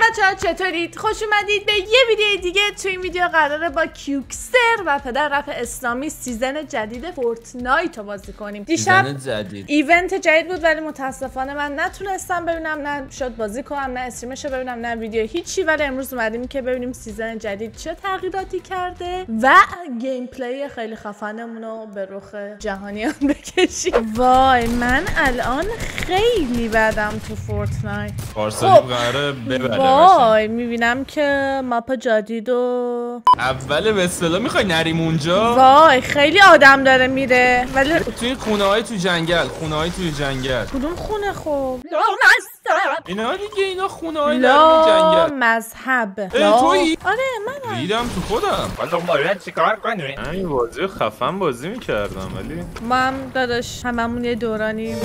بچه‌ها چطورید؟ خوش اومدید به یه ویدیو دیگه. تو این ویدیو قراره با کیوکستر و پدر رپ اسلامی سیزن جدید فورتنایت رو بازی کنیم. دیشب ایونت جدید بود ولی متاسفانه من نتونستم ببینم، نه شد بازی کنم، نه استریمش رو ببینم، نه ویدیو هیچی. ولی امروز اومدیم که ببینیم سیزن جدید چه تغییراتی کرده و گیم پلی خیلی خفنمون رو به رخ جهانیان بکشیم. وای من الان خیلی بدم تو فورتنایت. پارسالی قراره ببره. وای میبینم که ماپ جدید و اول به اصطلاح میخوای نریم اونجا. وای خیلی آدم داره میره ولی توی خونه‌های تو جنگل، خونه‌های توی جنگل. کدوم خونه خب؟ اینا دیگه، اینا خونه‌های در جنگل. مذهب. تویی؟ آره منم. ریدم تو خودم. حالا باید چیکار کنیم؟ این بازی خفن بازی میکردم ولی ما هم داداش هممون یه دورانی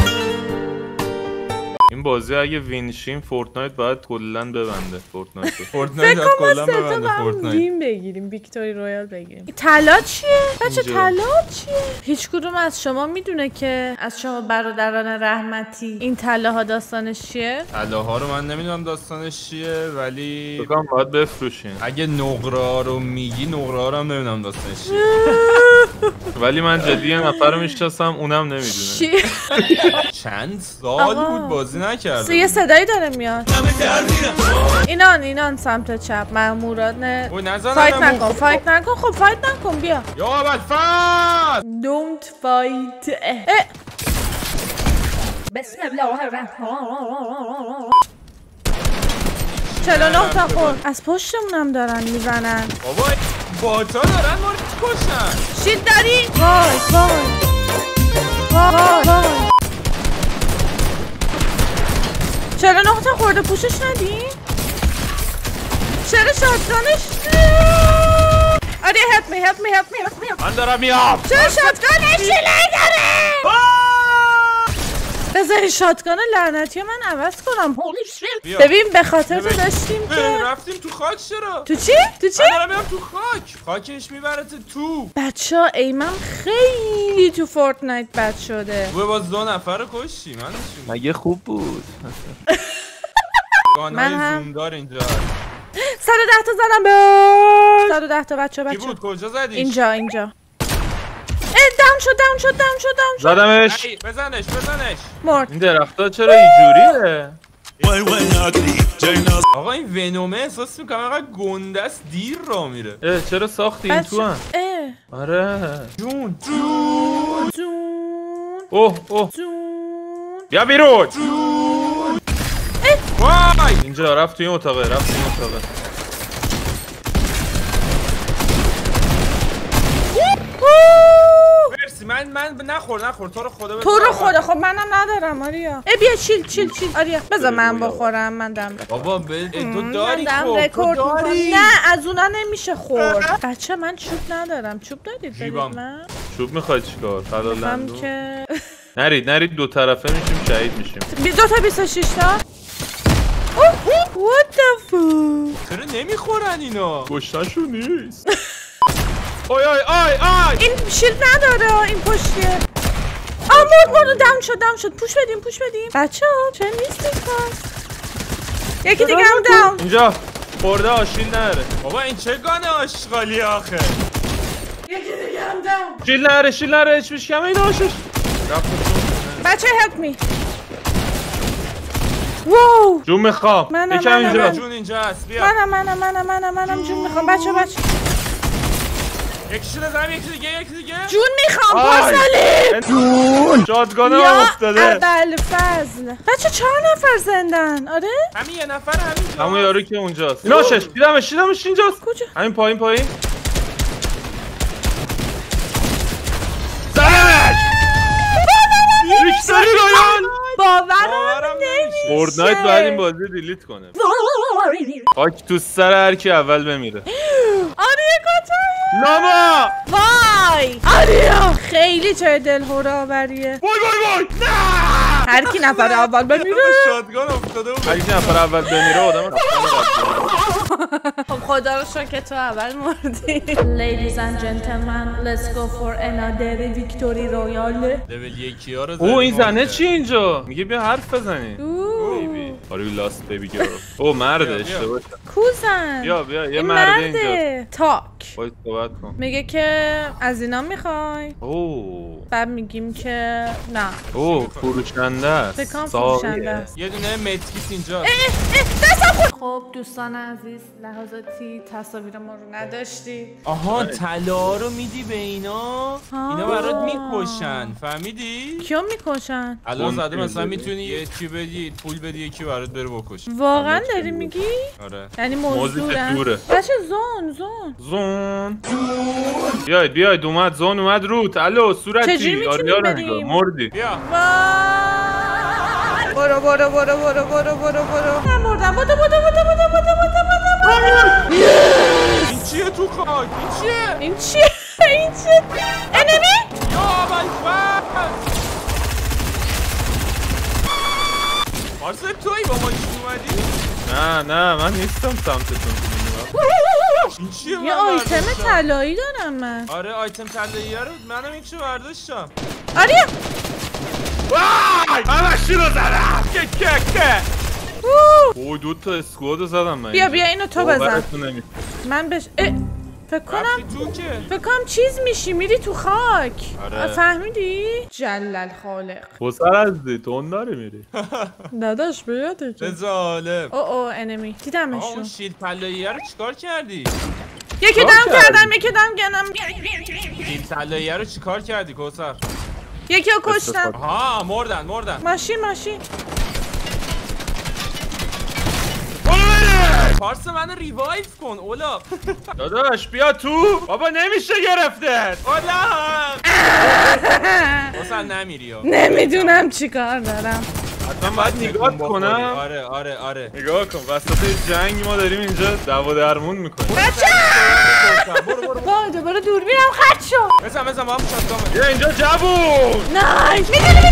این بازی اگه وینشیم فورتنایت باید کلاً ببنده. فورتنایت فکر کنم ما سه تا وین بگیریم، ویکتوری رویال بگیریم. طلا چیه؟ بچه طلا چیه؟ هیچ کدوم از شما میدونه که از شما برادران رحمتی این طلاها داستانش چیه؟ طلاها رو من نمیدونم داستانش چیه ولی فکرم باید بفروشین. اگه نقره رو میگی، نقره رو هم نمیدونم داستانش چیه. ولی من جدی یه نفر رو میشناسم اونم نمیدونه. چند سال بود بازی نکردم. یه صدایی داره میاد. اینان سمت چپ ماموران. فایت نکن خب فایت نکن بیا. یا اول فایت. Don't fight. بسم الله الرحمن. 49 تا خورد. از پشتمونم دارن میزنن. بابا باتا دارن ما رو کشن. شیلد داری؟ وای 49 تا خورده پوشش ندی؟ چرا شاتگانش؟ آره help me. من دارم میام. چرا شاتگانش نداره؟ بذار این شاتگان لعنتی رو من عوض کنم. ببین به خاطر تو داشتیم که رفتیم تو خاک. چرا؟ تو چی؟ من دارم میام تو خاکش میبرت تو. بچه ها ایمم خیلی تو فورتنایت بد شده. باز 2 نفر رو کشتی. من مگه خوب بود؟ من هم زومدار اینجا 110 تا زدم به 110 تا بچه کی بود؟ کجا زدیش؟ اینجا داون شد زدمش. بزنش مرد. این درختا چرا اینجوریه؟ آقا این ونومه احساس میکنم اینقدر گنده است دیر را میره. چرا ساختی این تو هم؟ آره جون اوه بیا بیرون. وای اینجا رفت توی این اتاقه. مرسی. من نخور تو رو خدا خب منم ندارم آریا. بیا چیل آریا بذار من بخورم. من دم بابا تو داری خورد. نه از اونا نمیشه خورد. بچه من چوب ندارم. چوب دارید بدید من. چوب میخوای چیکار؟ هم که نرید دو طرفه میشیم شهید میشیم. 2 تا 26 تا. What the fuck؟ چرا نمیخورن اینا؟ گشتشون نیست. آی این شیلد نداره این پشتیه. مرد داون شد. پوش بدیم بچه ها. چرا نیستید پس؟ یکی دیگه هم داون اینجا خورده آشیل نداره. بابا این چه گانه آشغالی آخه. یکی دیگه هم داون. شیل نره هیچ بیش کمه این آشش. بچه help me. واو جون میخوام. یکم اینجا. جون اینجا هست. بیا. منم جون میخوام. بچه یکی بزنم یکی دیگه. جون میخوام پارسالی. جون شاتگانم افتاده. اول فضل. بچه 4 نفر زندن. آره همین یه نفر همون یارو که اونجاست. اینا دیدمش اینجاست. کجا؟ همین پایین. زدمش. ویکتوری رویال. باورم نمیشه. فورتنایت باید این بازی دیلیت کنه. خاک تو سر هر کی اول بمیره. آریا کجایی؟ لاما. وای آریا خیلی چه دلهره آوریه. وای نه. هر کی نفر اول بمیره. شاتگان افتاده بود. هر کی نفر اول بمیره آدم. خب خدا رو شکر که تو اول مردی. Ladies and gentlemen, let's go for another victory royale. لول 1 ها رو زدیم. این زنه چی اینجا؟ میگه بیا حرف بزنی. آره لاست بیبی گرل. او مرده اشتباه. کوزن بیا یه مرده اینجا. تاک باید صحبت کن. میگه که از اینا میخوای؟ اوه بعد میگیم که نه. اوه فروشنده است. فکرم فروشنده است. یه دونه مدکیت اینجا. خب دوستان عزیز لحظاتی تصاویر ما رو نداشتی. آها طلا رو میدی به اینا؟ اینا برات میکشن فهمیدی؟ کیو میکشن؟ الان زده مثلا میتونی یکی بدی پول بدی یکی برات بره بکشه. واقعا داری میگی؟ آره یعنی موضوع دوره. باشه زون بیاید اومد زون اومد روت. الو صورتی چجوری آریا رو میتونیم نگاه مردی. بیا برو من مردم بدو این چیه تو خاک؟ این چیه انمی یا بلفت پارسل توی با ما چی اومدی؟ نه من نیستم سمتتون. این چیه یه آیتم طلایی دارم من. آره آیتم طلایی رو منم یکشو برداشتم. آریا وای همشی رو زدم. که اوه 2 تا اسکواد زدم من. بیا اینو تو بزن. نمی... من بهش فکر کنم تو که فکر کنم چیز میشی میری تو خاک. آره. فهمیدی؟ جلل خالق پسر از دیتون داره میری. نداشت بیاده که ظالم. او انمی اون دیدمشون. شیل طلایی رو چیکار کردی؟ یکی دم کردم شیل طلایی رو چیکار کردی کوثر؟ یکی رو کشتم. ها مردن ماشین پارس منو ریوایو کن اولا. داداش بیا تو. بابا نمیشه گرفتت. اولا کوثر نمیری ها. نمیدونم چیکار دارم. حتما باید نگاه کنم. آره نگاه کن وسط جنگ ما داریم اینجا دعوا درمون میکنیم. با دوباره دوربینم خط شد. بزن با هم شاتگام. بیا اینجا جوون. نایس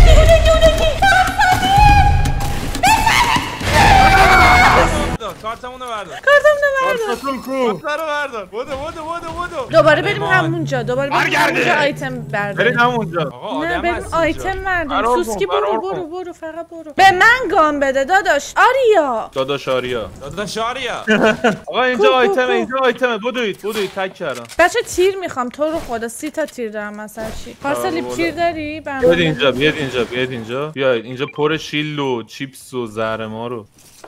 کارتمونو بردار. کارتون کو. کارتو بردار. بودو. دوباره بریم همونجا. آیتم بریم برداریم. همونجا. آقا نه آدم بریم هست آیتم برداریم. برو سوسکی برو. برو فقط برو. به من گام بده داداش. آریا. داداش آریا. آقا اینجا آیتمه. بدوید تک کردم. بچه تیر میخوام تو رو خدا 30 تا تیر دارم مثلا چی. پارسل تیر داری؟ بیاید اینجا. بیاید اینجا پر شیل و چیپس و زهر ما رو.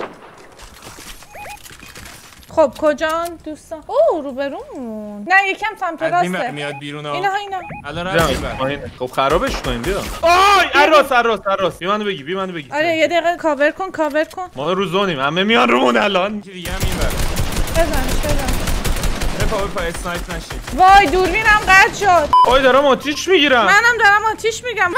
خب کجا دوستان؟ اوه روبرومون. نه یکم سمت راسته. میاد بیرون ها. اینا الان رفتیم. خب خرابش کنیم بیا. آی اراس بی منو بگی آره یه دقیقه کاور کن ما رو زونیم همه میان رومون الان. یکی دیگه هم این بره. بزن بپا اسنایپ نشید. وای دوربینم قطع شد. وای دارم آتیش میگیرم. منم دارم آتیش میگم.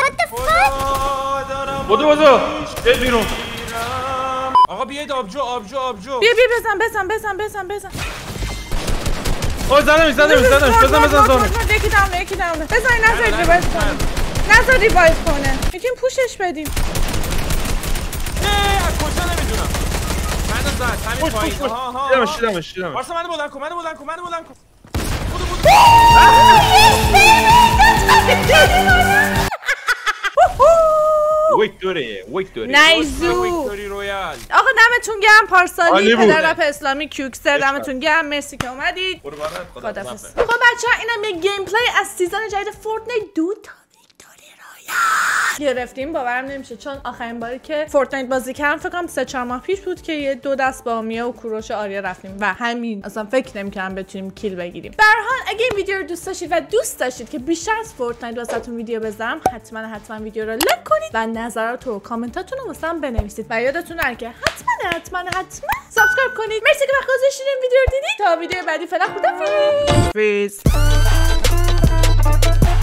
بدو برید بیرون. آقا بیاید آبجو. بیا بزن. اوه زدمش بزن زانو. یکی دمه. بزن نذار ریوایو کنه. یکیم پوشش بدیم. از کجا نمیدونم. منو زد همین پایین. دیدمش. واسه منو بلند کن. ویکتوری نایزو. ویکتوری رویال. آقا دمتون گرم پارسالی بود. پدر رپ اسلامی کیوکستر دمتون گرم مرسی که اومدید. خدافظ. خب بچه‌ها اینم یه گیم پلی از سیزن جدید فورتنایت 2 تا ویکتوری رویال گرفتیم. باورم نمیشه چون آخرین باری که فورتنایت بازی کردم فکر کنم 3-4 ماه پیش بود که یه 2 دست با آمیا و کوروش آریا رفتیم و همین اصلا فکر نمی‌کردم بتونیم کیل بگیریم. به هر حال اگه این ویدیو رو دوست داشتید و دوست داشتید که بیشتر از فورتنایت واسهتون ویدیو بذارم حتما ویدیو رو لایک کنید و نظرات و کامنتاتون رو واسم بنویسید و یادتون نره که حتما سابسکرایب کنید. مرسی که وقت گذاشتید این ویدیو رو دیدید. تا ویدیو بعدی فعلا خدافظ.